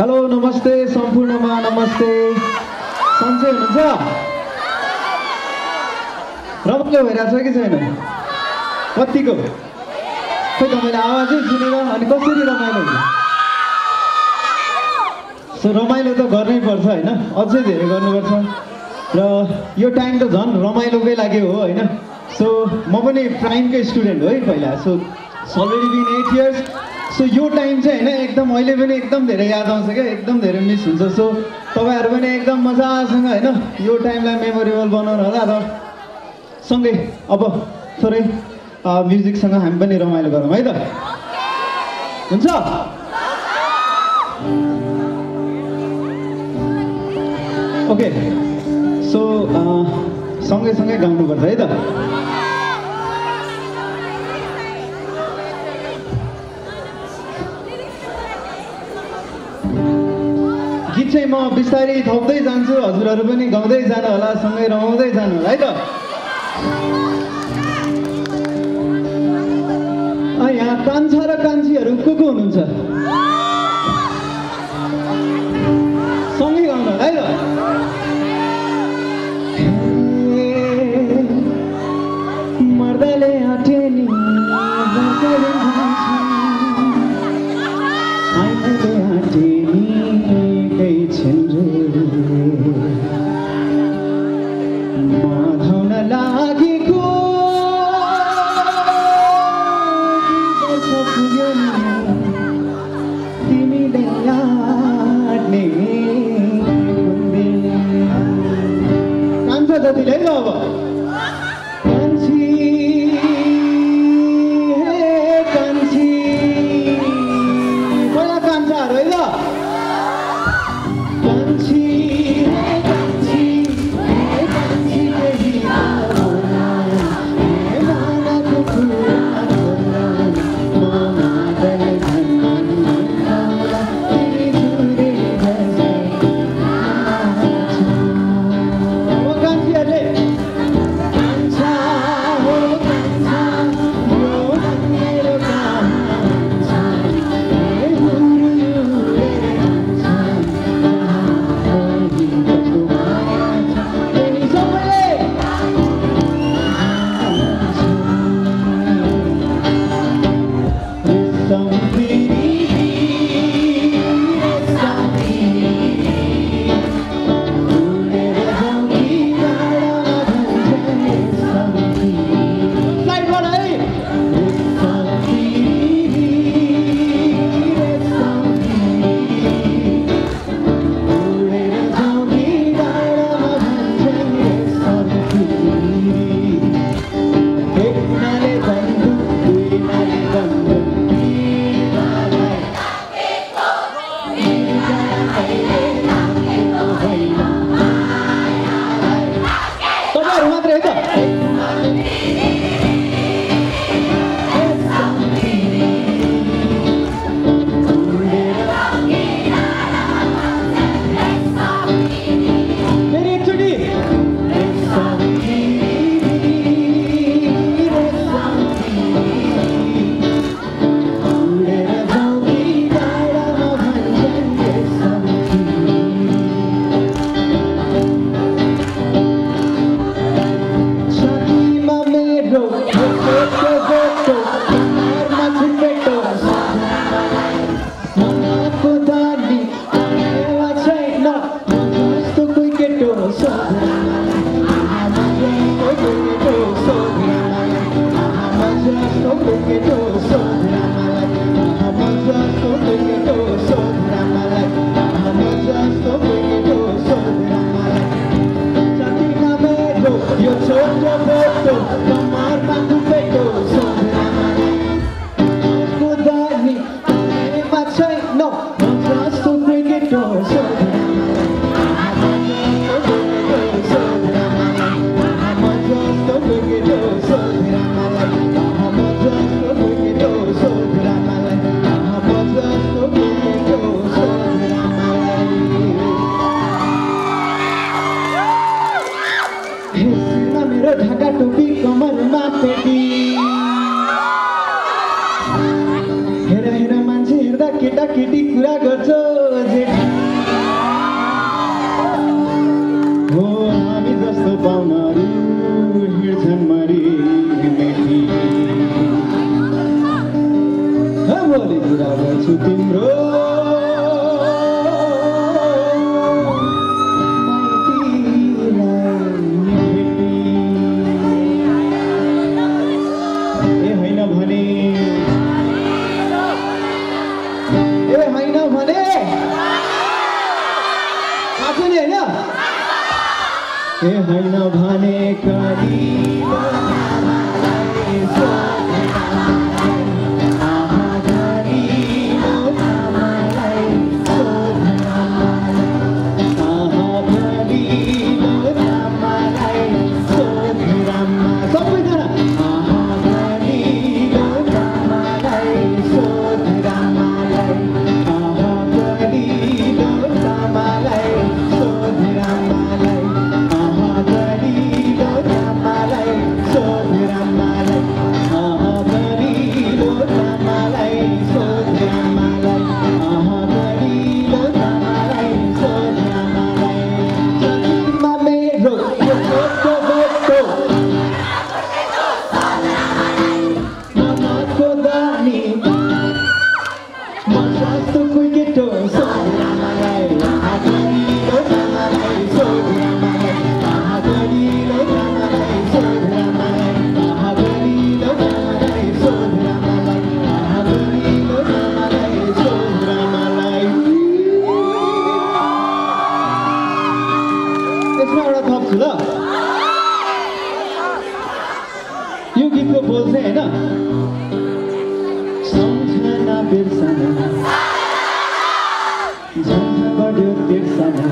hello नमस्ते सम्पूर्णमा नमस्ते सन्चै हुनुहुन्छ रमाइलो भइरहेको छ कि छैन कतिको खोइ तपाईँले आवाजै सुनेर अनि कसरी रमाइलो हुन्छ सो रमाइलो त गर्नै पर्छ होइन अझै धेरै गर्नुपर्छ र यो टाइम त झन् रमाइलोकै लागि हो होइन सो म पनि प्राइमकै स्टुडेन्ट हो है पहिला so already been 8 years so यो टाइम चाहिँ होइन एकदम अहिले पनि एकदम धेरै याद आउँछ क्या एकदम धेरै मिस हुन्छ सो तपाईँहरू पनि एकदम मजासँग होइन यो टाइमलाई मेमोरेबल बनाउनु होला र सँगै अब थोरै म्युजिकसँग हामी पनि रमाइलो गरौँ है त हुन्छ ओके सो सँगै सँगै गाउनुपर्छ है त गीत चाहिँ म बिस्तारै थप्दै जान्छु हजुरहरू पनि गाउँदै जानु होला सँगै रमाउँदै जानु होला है त यहाँ कान्छा र कान्छीहरू को हुनुहुन्छ सँगै गाउनु होला है त मर्दाले आँटे नि आइमाले आँटे नि कही छिन् रे माधौन लागेको पुग्यो नि तिमीले आँट्ने कान्छा जतिले है अब ढाका टोपी कमर छु तिम्रो ए होइन भने करिब यो गीतको बोल चाहिँ होइन सम्झना बिर्सना झन्झ बढ्यो बिर्सना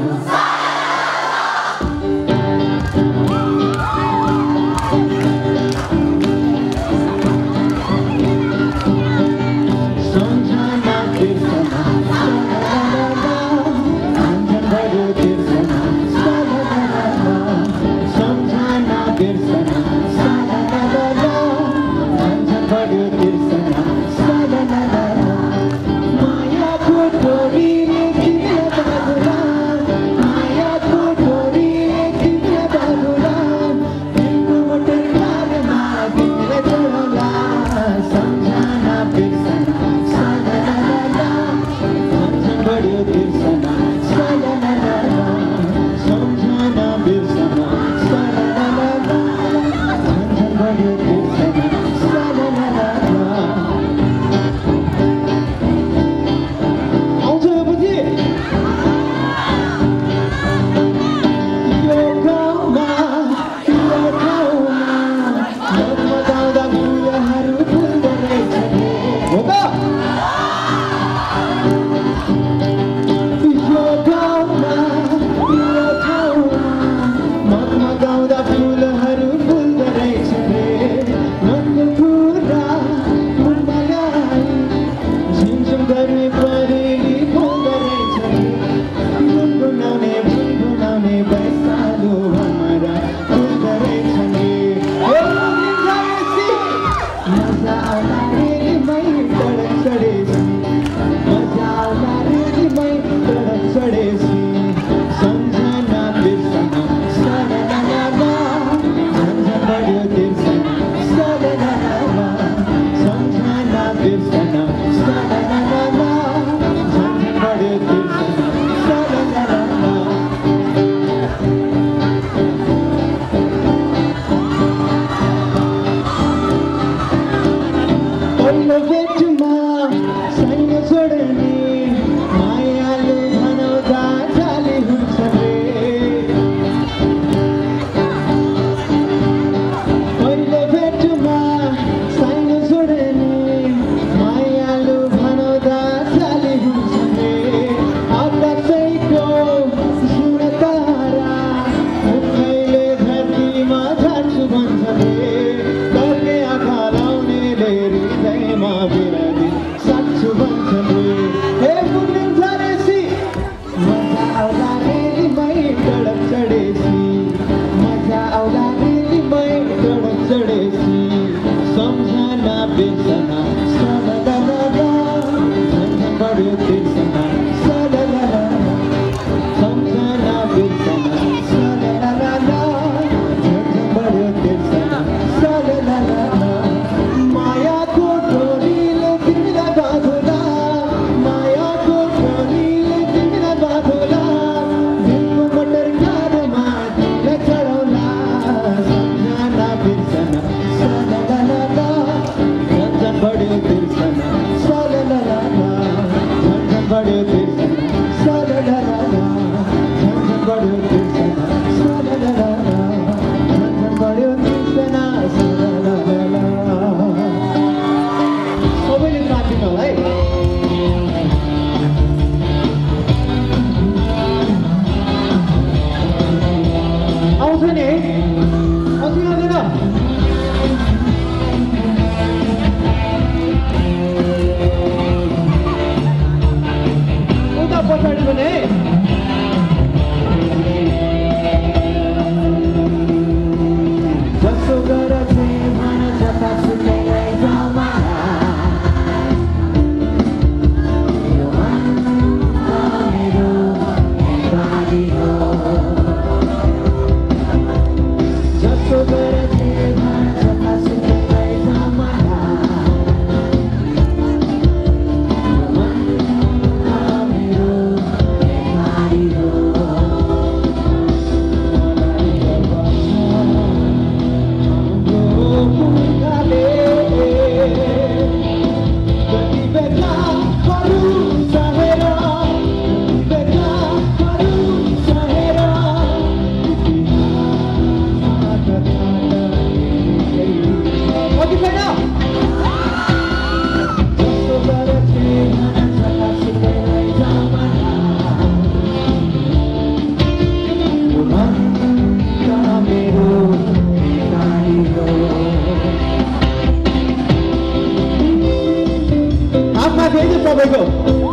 तपाईँको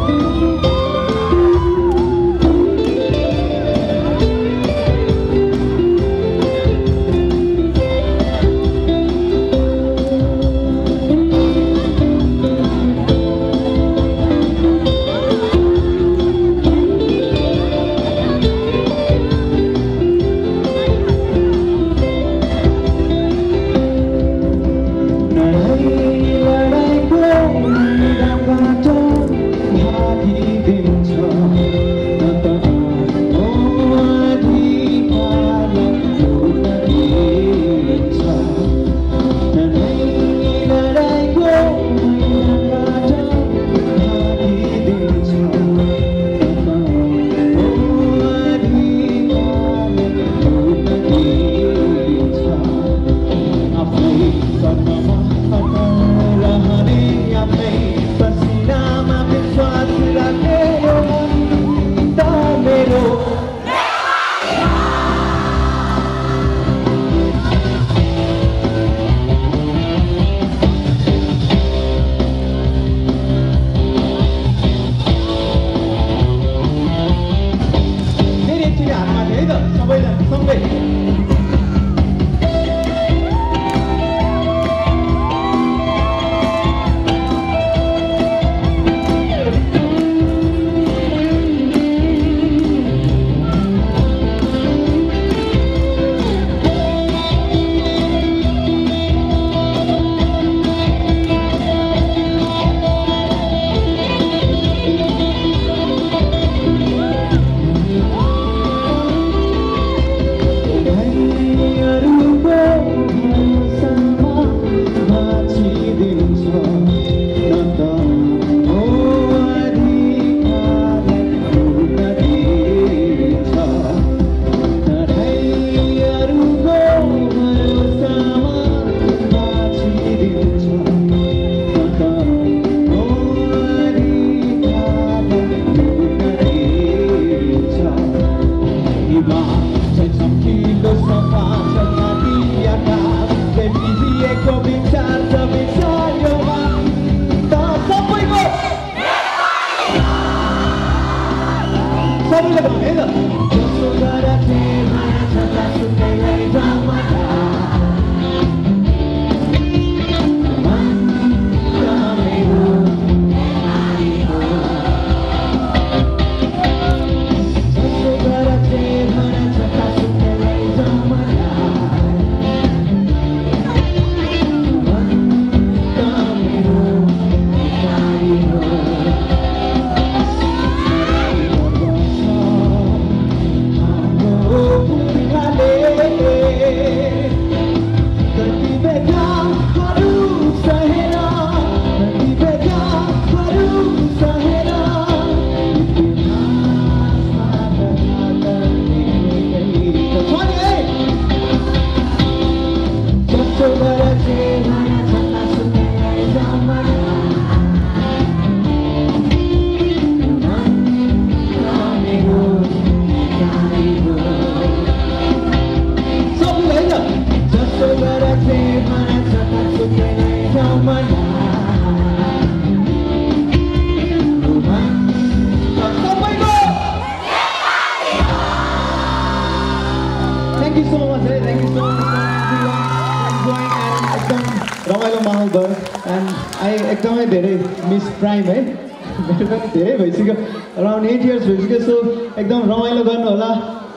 रमाइलो माहौल भयो एन्ड एकदमै धेरै मिस प्राइम है मेरो पनि धेरै भइसक्यो अराउन्ड 8 इयर्स भइसक्यो सो एकदम रमाइलो गर्नु होला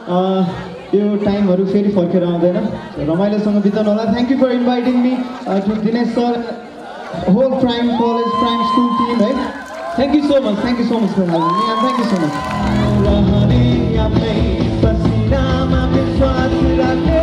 यो टाइमहरू फेरि फर्केर आउँदैन रमाइलोसँग बिताउनु होला thank you for inviting me to Dinesh sir whole Prime College Prime School team है thank you so much for having me and thank you so much